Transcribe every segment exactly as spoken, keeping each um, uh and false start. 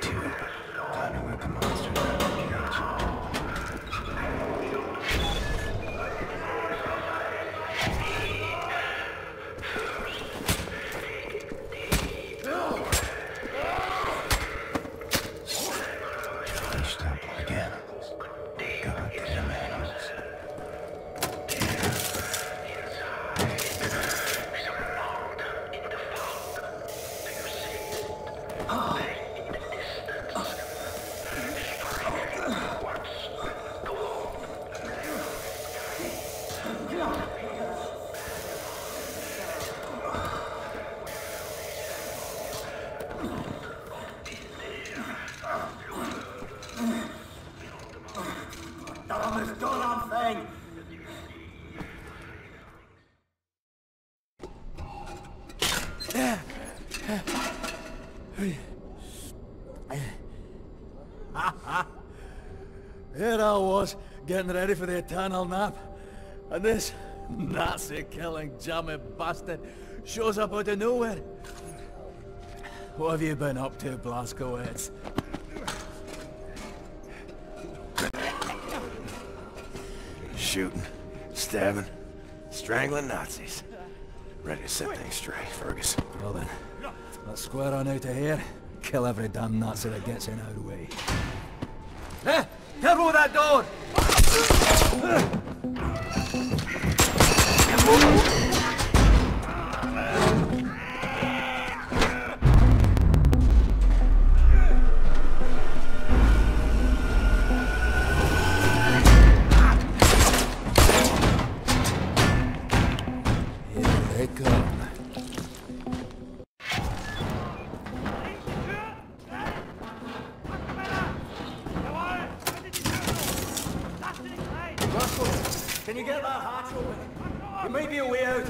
to it. Time to let the monsters out of the cage. Here I was, getting ready for the eternal nap, and this Nazi-killing jammy bastard shows up out of nowhere. What have you been up to, Blazkowicz? Shooting, stabbing, strangling Nazis. Ready to set things straight, Fergus. Well then, let's square on out of here. Kill every damn Nazi that gets in our way. Eh! Careful with that door! Here they come. Can you get that hatch open? There may be a way out.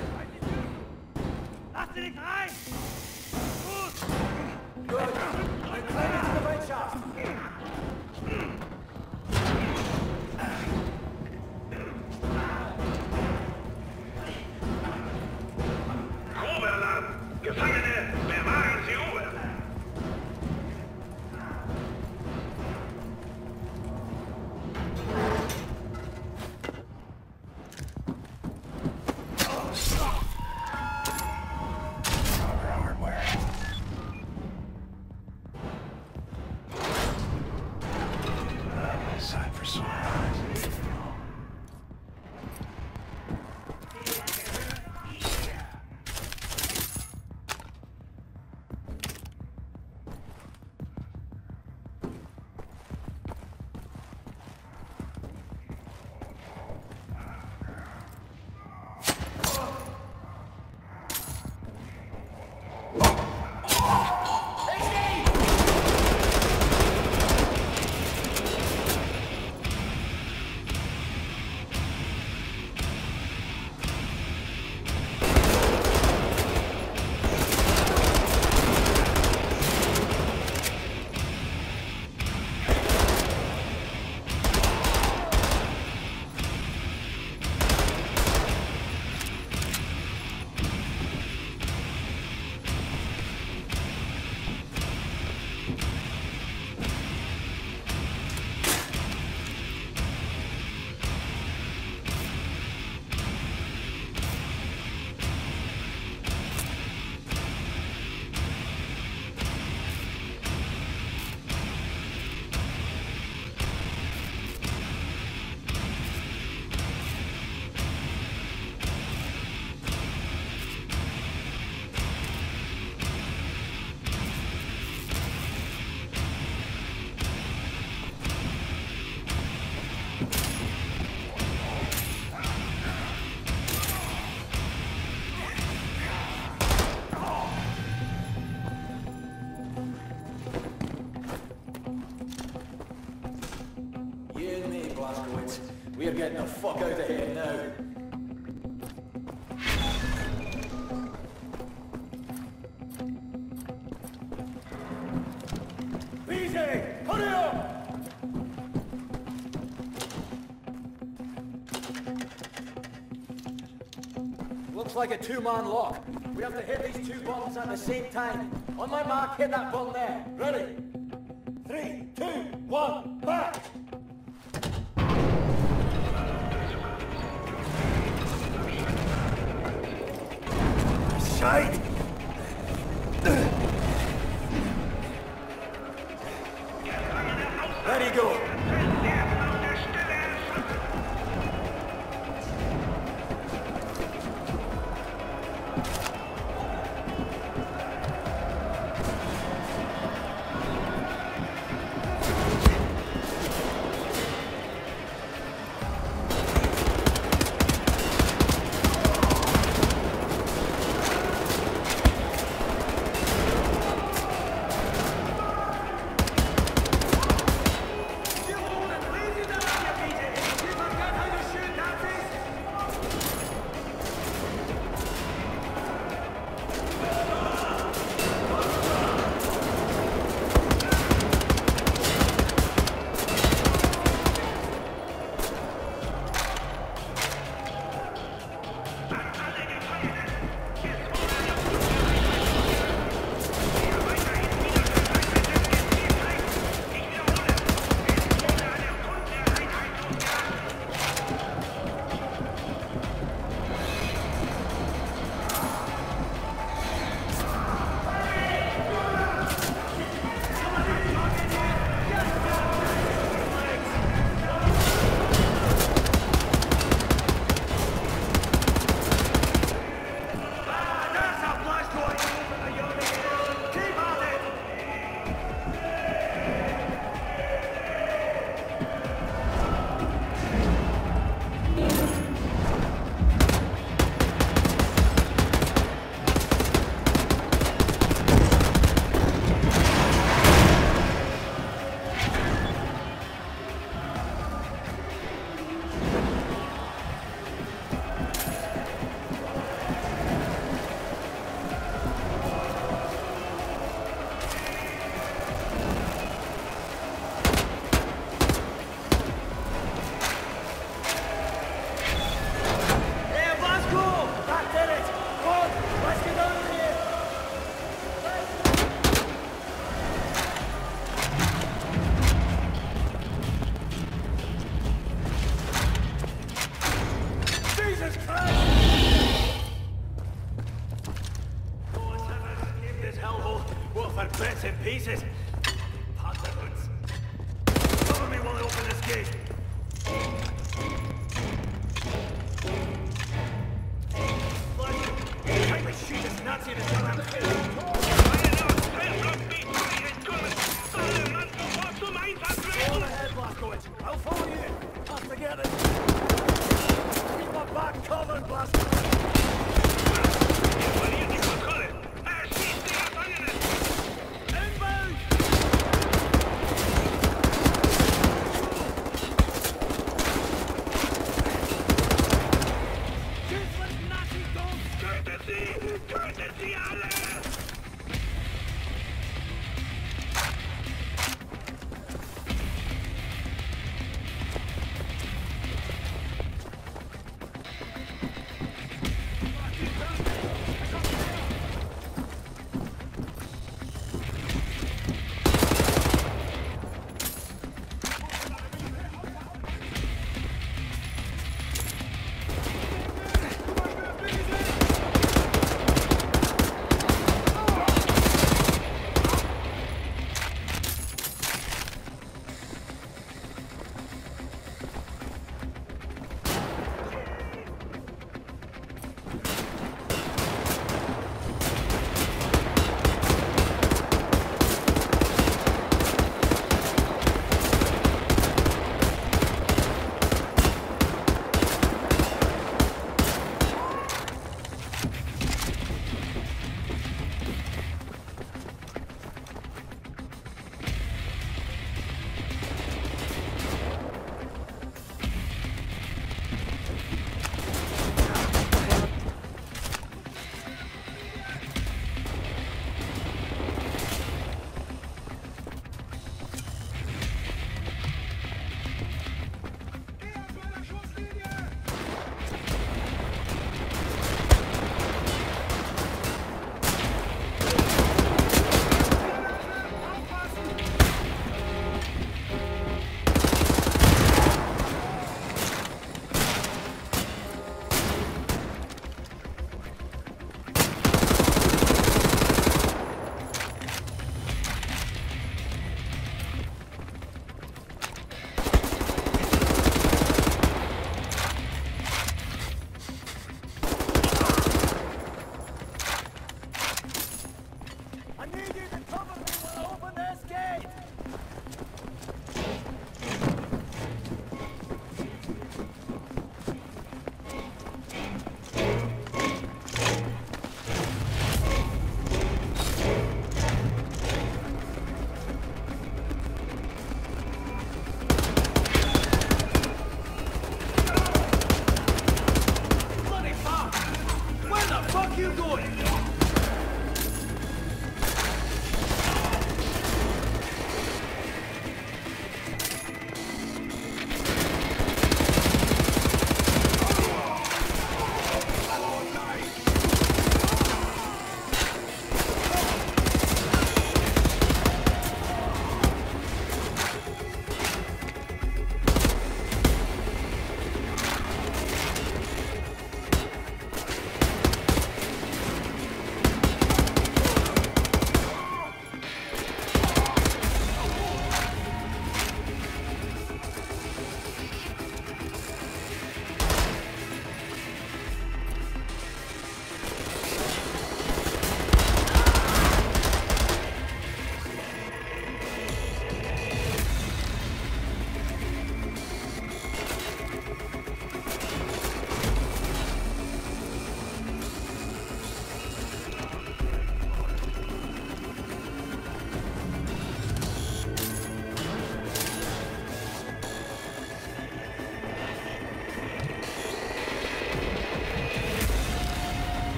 Good. I'm climbing to the right shaft. Oberland! Gefangene, bewahren Sie Ruhe! We're getting the fuck out of here now. Easy! Hurry up! Looks like a two-man lock. We have to hit these two buttons at the same time. On my mark, hit that button there. Ready? go. Bits and pieces. Panzerhoods. Cover me while I open this gate. Tightly shoot this Nazi in his damn Go ahead, Blazkowicz. I'll follow you. After getting. Keep my back covered, Blazkowicz.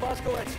Blazkowicz.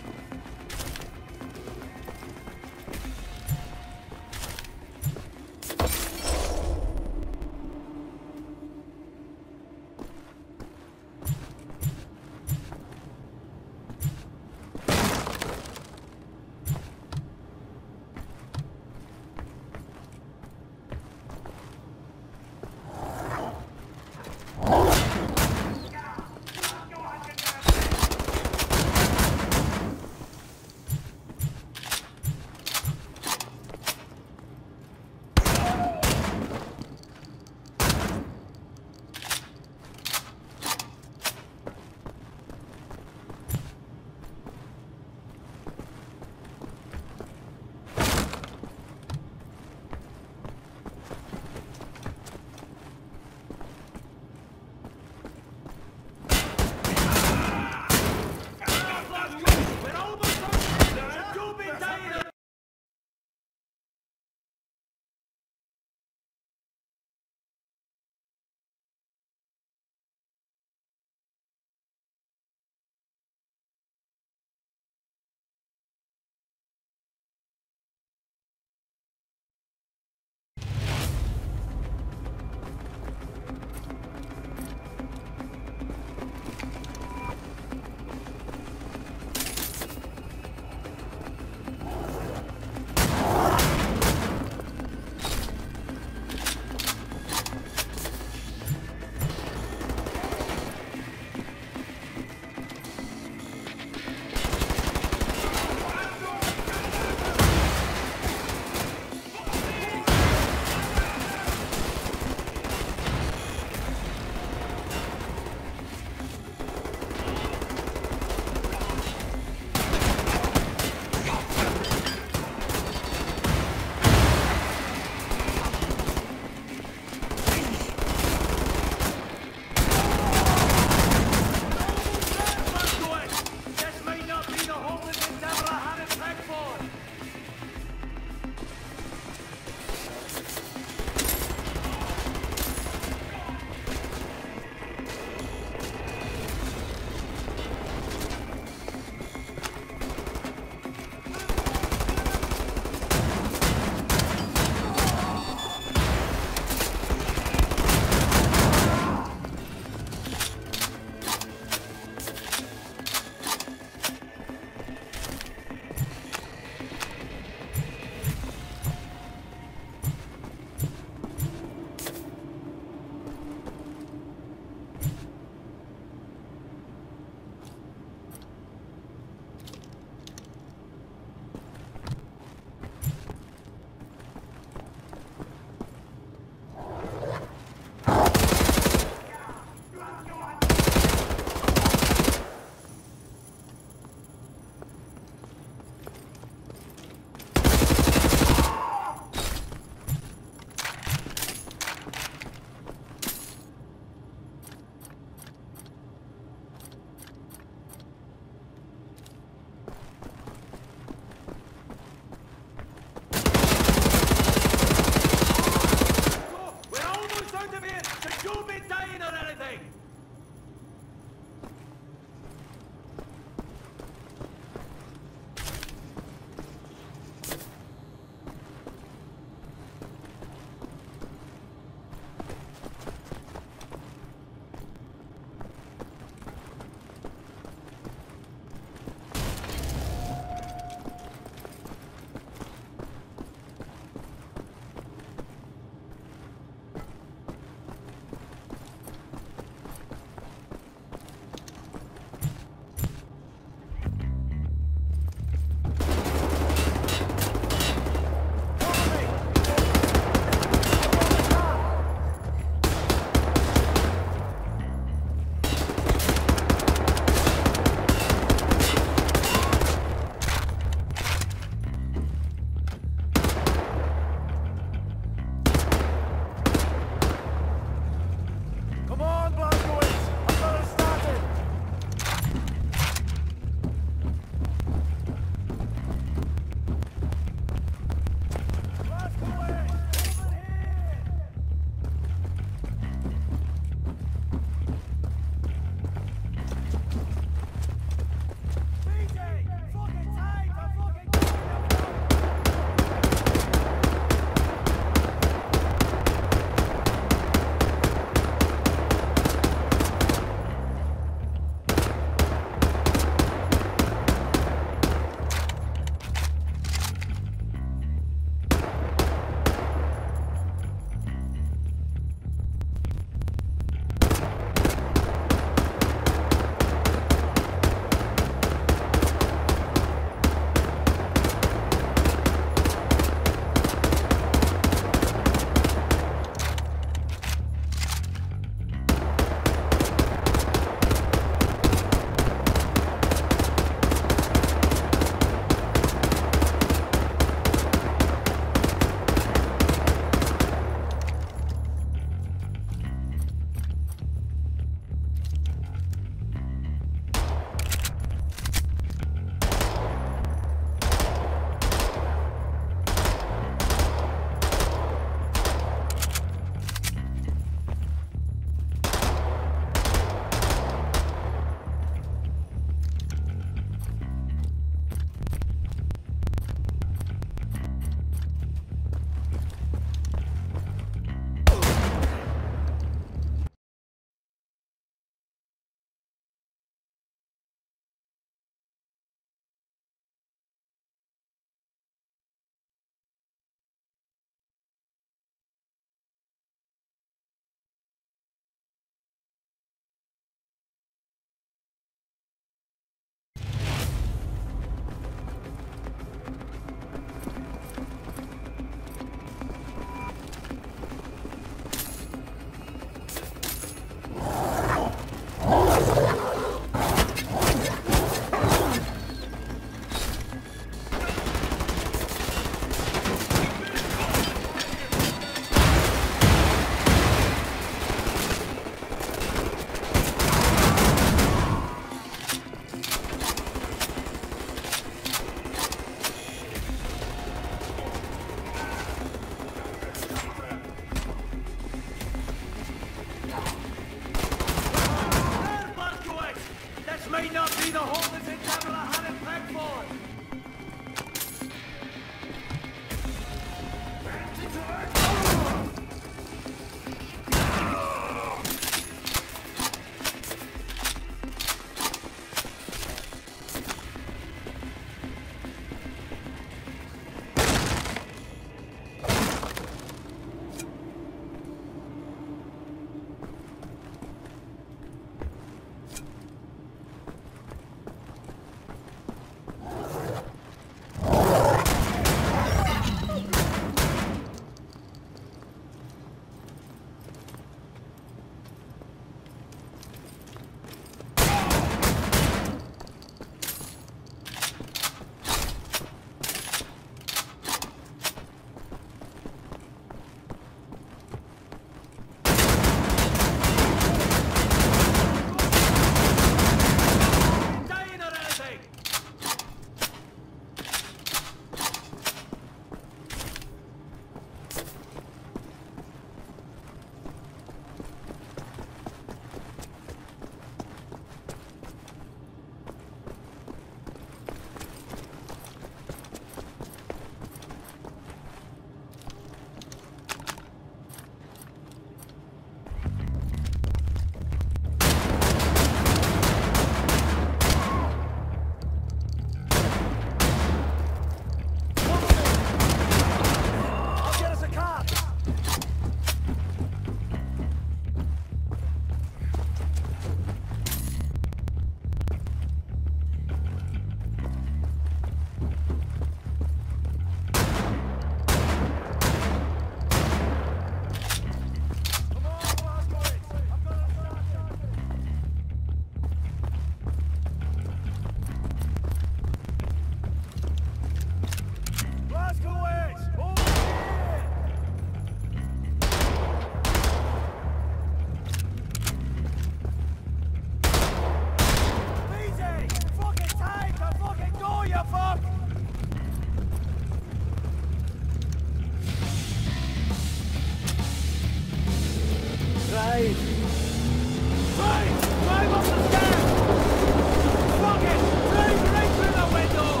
alive. Right! Climb up the stairs! Fuck it! Drive right through the window!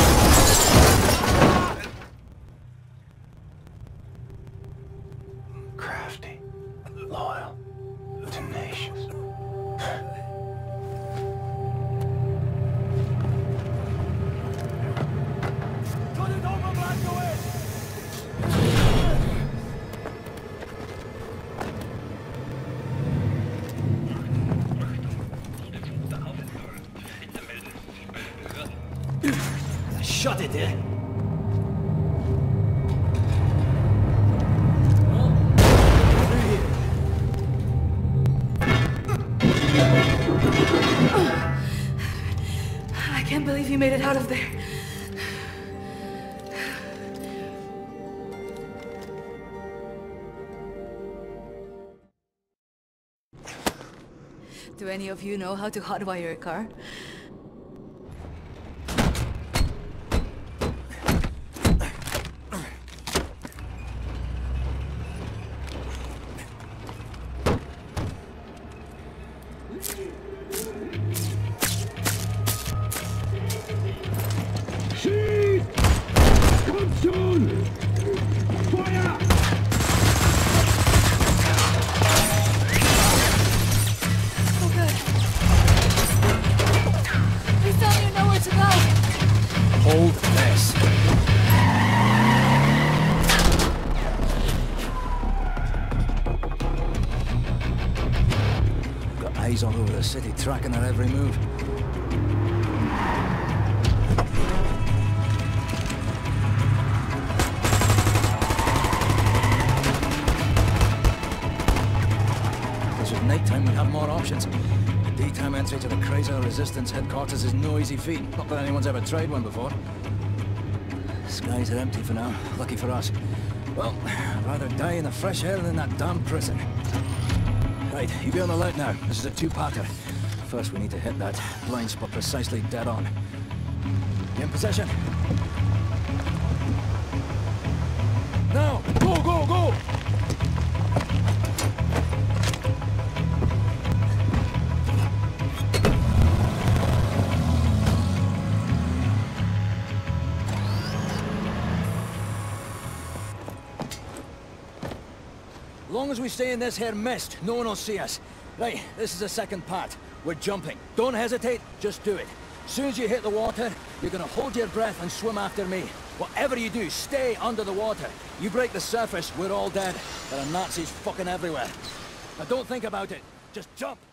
Crafty, loyal, tenacious. Cut it over, Blackwood! Shut it, eh? I can't believe you made it out of there. Do any of you know how to hotwire a car? Shoot! Come soon! Fire! Oh good. Please tell me you know where to go. Hold this. Got eyes all over the city, tracking our every move. Nighttime, we'd have more options. The daytime entry to the Chrysler Resistance headquarters is no easy feat. Not that anyone's ever tried one before. Skies are empty for now. Lucky for us. Well, I'd rather die in the fresh air than in that damn prison. Right, you be on the alert now. This is a two-parter. First, we need to hit that blind spot precisely dead on. You in position? Now! Go, go, go! As long as we stay in this here mist, no one will see us. Right, this is the second part. We're jumping. Don't hesitate, just do it. As soon as you hit the water, you're gonna hold your breath and swim after me. Whatever you do, stay under the water. You break the surface, we're all dead. There are Nazis fucking everywhere. Now don't think about it, just jump.